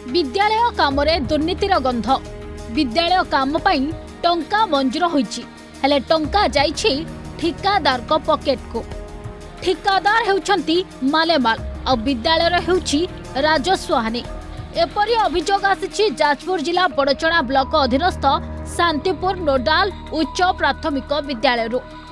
विद्यालय काम दुर्नीतिर गंध विद्यालय काम पाई टंका मंजूर होईछि हेले टंका जाइछि ठिकादार को पॉकेट को। ठिकादार हेउछंती मालेमाल और विद्यालय हेउछि राजस्व हानि। एपरी अभियोग आसिछि जाजपुर जिला बड़चणा ब्लॉक अधीनस्थ शांतिपुर नोडाल उच्च प्राथमिक विद्यालय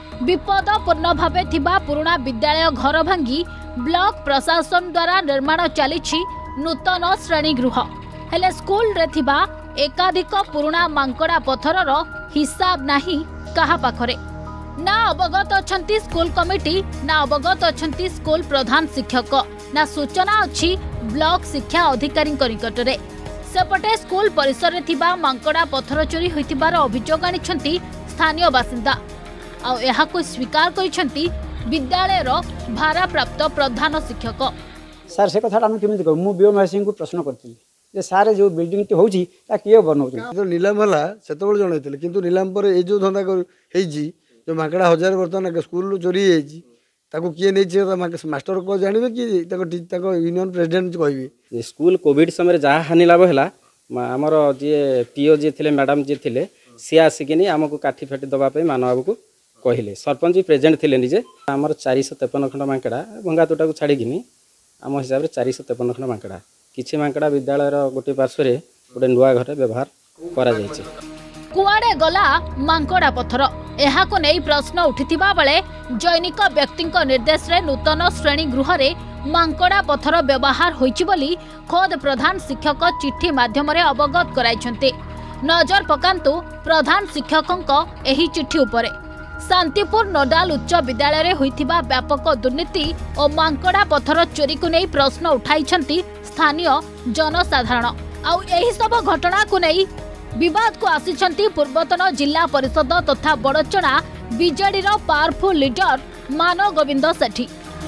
विपदपूर्ण भावे थिबा पुराना विद्यालय घर भांगी ब्लॉक प्रशासन द्वारा निर्माण चलिछि नूतन श्रेणीगृह हेले स्कूल रे थिबा एकाधिक पुराना मांकड़ा पत्थरर हिसाब नाही कहा पाखरे। ना अवगत अछंती स्कूल कमिटी ना अवगत अछंती स्कूल प्रधान शिक्षक ना सूचना अछि ब्लॉक शिक्षा अधिकारी निकटरे। सेपटे स्कूल परिसर रे थिबा मांकड़ा पत्थर चोरी होइतिबार अभियोग आनिछंती स्थानीय बासिंदा आ एहाको स्वीकार करिछंती विद्यालयर भाराप्राप्त प्रधान शिक्षक। सर से कथा आम केमी मु बीओ सिंह को प्रश्न करती जे सारे जो बिल्डिंग टी होची ता किए बनाउछ तो नीलाम हला सेतबेल जणैतिले किंतु नीलाम पर ए जो धंदा हेजी जो माकड़ा हजार बर्तन स्कूल चोरी हेजी ताको किए नै छै मास्टर को जानिबे कि ताको यूनियन प्रेसिडेंट कहबे। स्कूल कोविड समय जहाँ हानि लाभ है आमर जी पीओ जी थे मैडम जी थे सी आसिकी आमको काठी फाटी दवाई मानव को कहले सरपंच भी प्रेजेंट थे निजे आमर 453 खंड मांकड़ा भंगा तोटा को छाड़ी आम हिसाब से 453 खंड मांकड़ा किछि मांकड़ा विद्यालय गोटे पार्श्व गोटे नुआ घर व्यवहार करा जायछि। कुआड़े गला मांकड़ा पत्थर एहाको नै प्रश्न उठिथिबा बेले जैनिक व्यक्तिक निर्देश रे नूतन श्रेणी गृह रे मांकड़ा पत्थर व्यवहार होइछि बोली खोद प्रधान शिक्षक चिट्ठी माध्यम रे अवगत कराइछन्ते। नजर पकांतु प्रधान शिक्षकक एही चिट्ठी उपरे शांतिपुर नोडाल उच्च विद्यालय रे होइथिबा व्यापक दुर्नीति और मांकड़ा पत्थर चोरी को नै प्रश्न उठाइछन्ती स्थानीय जनसाधारण। आउ एही सब घटना को नै विवाद को आसिछन्ती पूर्वतन जिला परिषद तथा बड़चणा बीजेडी रो पावरफुल लीडर मानव गोविंद सेठी।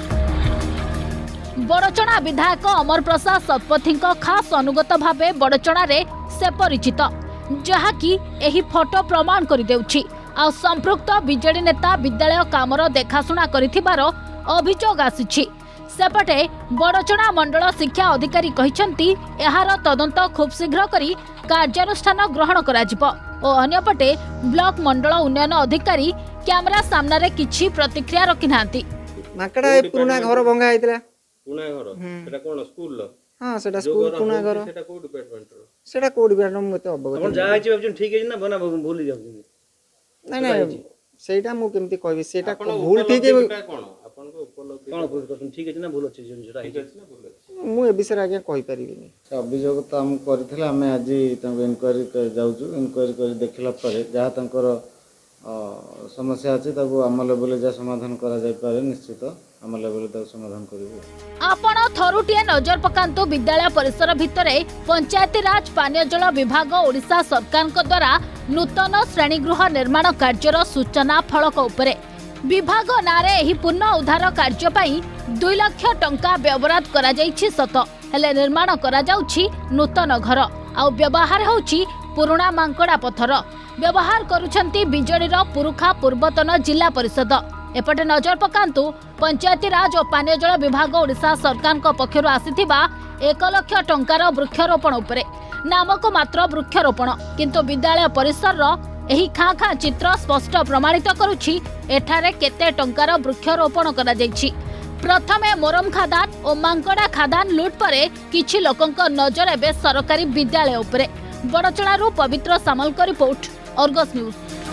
बड़चणा विधायक अमर प्रसाद शतपथी खास अनुगत भावे बड़चणा रे से परिचित जहाँकि एही फोटो प्रमाण करि देउछि। आ संपृक्त बीजेडी नेता विद्यालय कामर देखाशुना करिथिबार अभियोग आसिछि। सेपटे बड़चणा मंडल शिक्षा अधिकारी कहिसंती एहार तदंत खूब शीघ्र करी कार्यानुष्ठान ग्रहण कराजिबो और अन्यपटे ब्लॉक मंडल उन्नयन अधिकारी कैमरा सामना रे किछि प्रतिक्रिया रखि नांती। माकड़ा पुराना घर भंगा आइतला पुना घर सेटा कोन स्कूल लो हां सेटा स्कूल पुना घर सेटा को डिपार्टमेंट रो सेटा को डिपार्टमेंट मते अवगत अपन जा आइछि ठीक है ना बना भूली जाउ नहीं नहीं सेटा मु केमती कहबी सेटा भूल ठीक है कोन अपन को उपलब्धि कोन भूल करतन ठीक है ना भूल अछि जेन जेटा ठीक ना भूल मु ए विषय आगे कहि परिबिनी। अभियोग तो हम करथिले हमें आज तांको इंक्वायरी कर जाउछु इंक्वायरी कर देखला परे जहा तांकर समस्या अछि ताको आम लेवल जा समाधान करा जाय पारे निश्चित आम लेवल ता समाधान करिवो। आपण थरुटिए नजर पकांतु विद्यालय परिसर भितरे पंचायती राज पानीय जल विभाग ओडिशा सरकार द्वारा नूतन श्रेणीगृह निर्माण कार्यर सूचना फलक उपरे विभाग नारे एही पुनः उद्धार कार्य पाई 2 लाख टंका व्यवहार करा जाइछि सत हेले निर्माण करा जाउछि नूतन घर आ व्यवहार होउछि पुराना मांकड़ा पत्थर व्यवहार करुछंती बीजेडीर पुरुखा पूर्वतन जिला परिषद। एपटे नजर पकांतु पंचायती राज और पानीय जल विभाग ओडिशा सरकार पक्षर आसीथिबा 1 लाख टंकार वृक्षरोपण उपरे नामक मात्र वृक्षरोपण किंतु विद्यालय परिसर एही खाँ खाँ चित्र स्पष्ट प्रमाणित करुछि एठारे केते टंकार वृक्षरोपण करा जाइछि। प्रथमे मोरम खादान और मांकड़ा खादान लुट परे किछि लोकंक नजर एबे सरकारी विद्यालय उपरे। बड़चणारू पवित्र सामलकर रिपोर्ट अर्गस न्यूज।